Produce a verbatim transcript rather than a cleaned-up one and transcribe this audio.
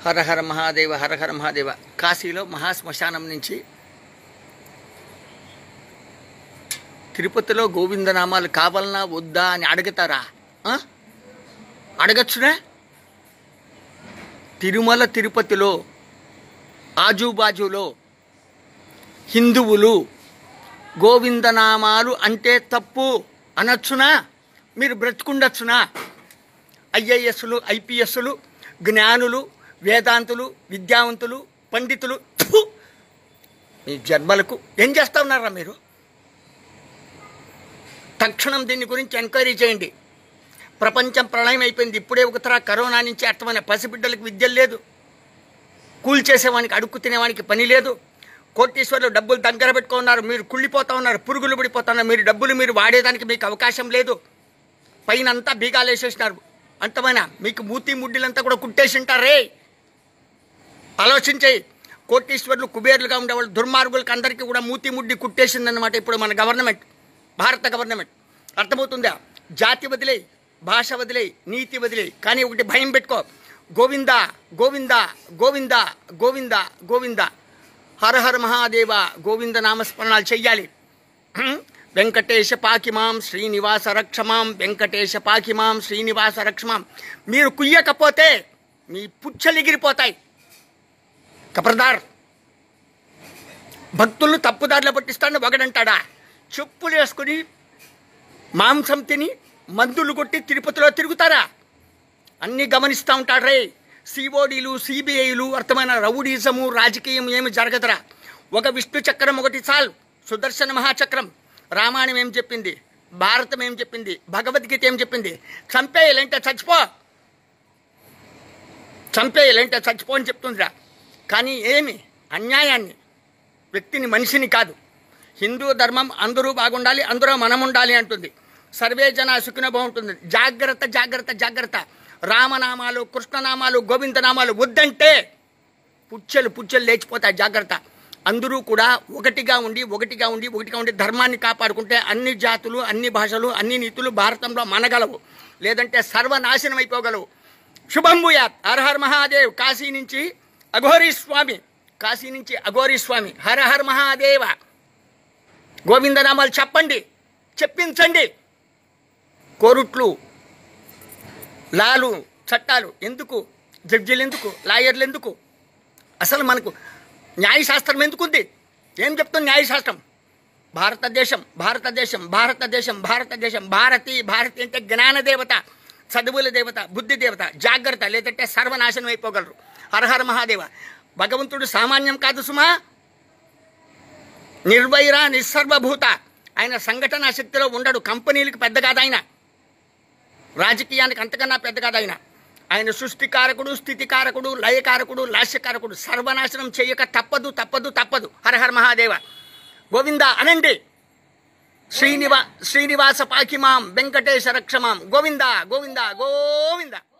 హర హర మహాదేవ హర హర మహాదేవ. కాశీలో మహాశ్మశానం నుంచి తిరుపతిలో గోవిందనామాలు కావాలన్నా వద్దా అని అడుగుతారా? అడగచ్చునే. తిరుమల తిరుపతిలో ఆజుబాజులో హిందువులు గోవిందనామాలు అంటే తప్పు అనొచ్చునా? మీరు బ్రతుకుండొచ్చునా? ఐఏఎస్లు ఐపీఎస్లు జ్ఞానులు వేదాంతులు విద్యావంతులు పండితులు మీ జన్మలకు ఏం చేస్తూ ఉన్నారా మీరు? తక్షణం దీని గురించి ఎంక్వైరీ చేయండి. ప్రపంచం ప్రళయం అయిపోయింది. ఇప్పుడే ఒక తర కరోనా నుంచి అర్థమైన పసిబిడ్డలకు విద్య లేదు, కూల్ చేసేవానికి అడుక్కు తినేవానికి పని లేదు, కోటీశ్వర్లు డబ్బులు దగ్గర పెట్టుకున్నారు, మీరు కుళ్ళిపోతూ ఉన్నారు, పురుగులు పడిపోతున్నారు, మీరు డబ్బులు మీరు వాడేదానికి మీకు అవకాశం లేదు, పైన అంతా బీగాలు వేసేసినారు. అంతమైనా మీకు మూతి ముడ్డిలంతా కూడా కుట్టేసి ఉంటారే. ఆలోచించే కోటీశ్వర్లు కుబేర్లుగా ఉండేవాళ్ళు దుర్మార్గులకు అందరికీ కూడా మూతి ముడ్డి కుట్టేసిందన్నమాట ఇప్పుడు మన గవర్నమెంట్, భారత గవర్నమెంట్. అర్థమవుతుందా? జాతి వదిలే, భాష వదిలే, నీతి వదిలే, కానీ ఒకటి భయం పెట్టుకో, గోవింద గోవింద గోవింద గోవింద గోవింద హర హర మహాదేవ గోవింద నామస్మరణాలు చెయ్యాలి. వెంకటేశ పాకిమాం శ్రీనివాస రక్షమాం, వెంకటేశ పాకిమాం శ్రీనివాస రక్షమాం. మీరు కుయ్యకపోతే మీ పుచ్చలు ఎగిరిపోతాయి. కపర్దార్ భక్తులను తప్పుదారిలో పట్టిస్తాడని ఒకడంటాడా? చెప్పులు వేసుకుని మాంసం తిని మందులు కొట్టి తిరుపతిలో తిరుగుతారా? అన్నీ గమనిస్తూ ఉంటాడు రే. సిఓడీలు సిబిఐలు అర్థమైన రౌడీజము రాజకీయం ఏమి జరగదురా. ఒక విష్ణు చక్రం ఒకటి చాలు. సుదర్శన మహాచక్రం. రామాయణం ఏం చెప్పింది, భారతం ఏం చెప్పింది, భగవద్గీత ఏం చెప్పింది? చంపేయాలంటే చచ్చిపో, చంపేయాలంటే చచ్చిపో అని చెప్తుందిరా. కానీ ఏమి అన్యాయాన్ని, వ్యక్తిని మనిషిని కాదు. హిందూ ధర్మం అందరూ బాగుండాలి, అందరూ మనం ఉండాలి అంటుంది. సర్వే జన సుఖినో బాగుంటుంది. జాగ్రత్త జాగ్రత్త జాగ్రత్త. రామనామాలు కృష్ణనామాలు గోవిందనామాలు వద్దంటే పుచ్చలు పుచ్చలు లేచిపోతాయి. జాగ్రత్త. అందరూ కూడా ఒకటిగా ఉండి ఒకటిగా ఉండి ఒకటిగా ఉండి ధర్మాన్ని కాపాడుకుంటే అన్ని జాతులు అన్ని భాషలు అన్ని నీతులు భారతంలో మనగలవు, లేదంటే సర్వనాశనం అయిపోగలవు. శుభం భూయాత్. హర హర్ మహాదేవ్. కాశీ నుంచి అఘోరీ స్వామి, కాశీ నుంచి అఘోరీ స్వామి. హర హర్ మహాదేవ. గోవిందనామాలు చెప్పండి, చెప్పించండి. కోరుట్లు లాలు చట్టాలు ఎందుకు? జడ్జీలు ఎందుకు? లాయర్లు ఎందుకు? అసలు మనకు న్యాయశాస్త్రం ఎందుకుంది? ఏం చెప్తుంది న్యాయశాస్త్రం? భారతదేశం భారతదేశం భారతదేశం భారతదేశం భారతి భారతి అంటే జ్ఞానదేవత, చదువుల దేవత, బుద్ధి దేవత. జాగ్రత్త, లేదంటే సర్వనాశనం అయిపోగలరు. హరహర మహాదేవ. భగవంతుడు సామాన్యం కాదు సుమా. నిర్వైర నిస్సర్వభూత. ఆయన సంఘటన శక్తిలో ఉండడు. కంపెనీలకు పెద్ద కాదు ఆయన, రాజకీయానికి అంతకన్నా పెద్ద కాదు ఆయన. ఆయన సృష్టికారకుడు, స్థితికారకుడు, లయకారకుడు, లాస్యకారకుడు. సర్వనాశనం చేయక తప్పదు తప్పదు తప్పదు. హరహర మహాదేవ. గోవింద అనండి. శ్రీనివా శ్రీనివాస పాకిమాం వెంకటేశ రక్షమాం. గోవింద గోవింద గోవింద.